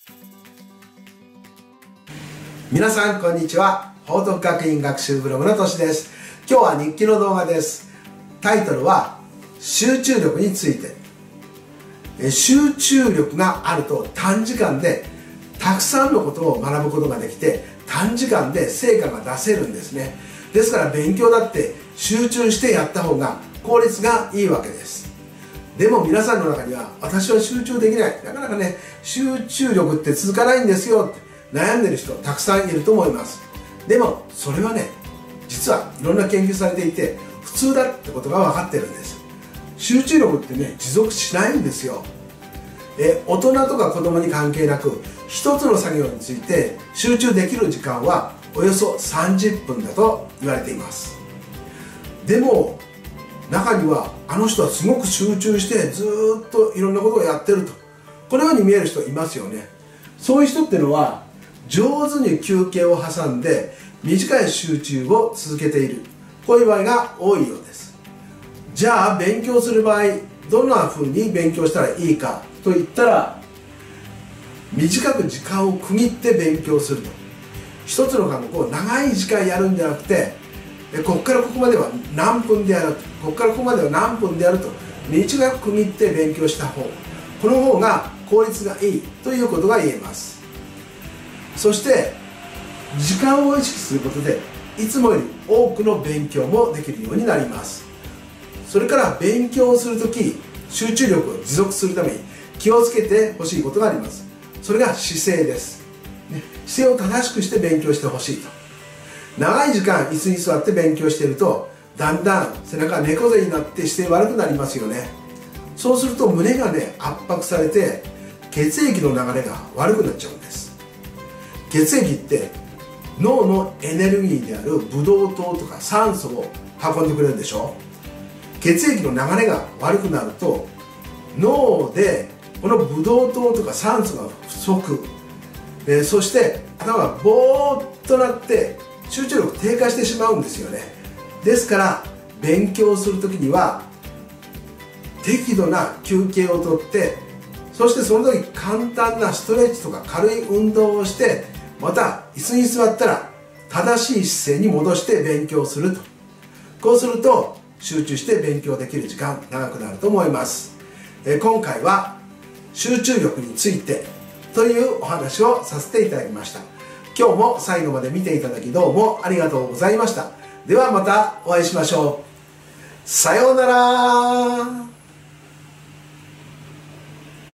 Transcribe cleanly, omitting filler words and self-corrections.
皆さんこんにちは。報徳学院学習ブログのとしです。今日は日記の動画です。タイトルは集中力について。集中力があると短時間でたくさんのことを学ぶことができて、短時間で成果が出せるんですね。ですから勉強だって集中してやった方が効率がいいわけです。でも皆さんの中には、私は集中できない、なかなかね集中力って続かないんですよって悩んでる人たくさんいると思います。でもそれはね、実はいろんな研究されていて普通だってことが分かってるんです。集中力ってね、持続しないんですよ。大人とか子供に関係なく、一つの作業について集中できる時間はおよそ30分だと言われています。でも中には、あの人はすごく集中してずーっといろんなことをやってると、このように見える人いますよね。そういう人っていうのは上手に休憩を挟んで短い集中を続けている、こういう場合が多いようです。じゃあ勉強する場合、どんな風に勉強したらいいかといったら、短く時間を区切って勉強すると。一つの科目を長い時間やるんじゃなくて、ここからここまでは何分でやると、ここからここまでは何分でやると短く区切って勉強した方、この方が効率がいいということが言えます。そして時間を意識することで、いつもより多くの勉強もできるようになります。それから勉強をするとき、集中力を持続するために気をつけてほしいことがあります。それが姿勢です、姿勢を正しくして勉強してほしいと。長い時間椅子に座って勉強していると、だんだん背中が猫背になって姿勢悪くなりますよね。そうすると胸がね圧迫されて、血液の流れが悪くなっちゃうんです。血液って脳のエネルギーであるブドウ糖とか酸素を運んでくれるでしょ。血液の流れが悪くなると、脳でこのブドウ糖とか酸素が不足、そして頭がぼーっとなって集中力低下してしまうんですよね。ですから勉強するときには適度な休憩をとって、そしてその時簡単なストレッチとか軽い運動をして、また椅子に座ったら正しい姿勢に戻して勉強すると。こうすると集中して勉強できる時間長くなると思います。今回は集中力についてというお話をさせていただきました。今日も最後まで見ていただきどうもありがとうございました。ではまたお会いしましょう。さようなら。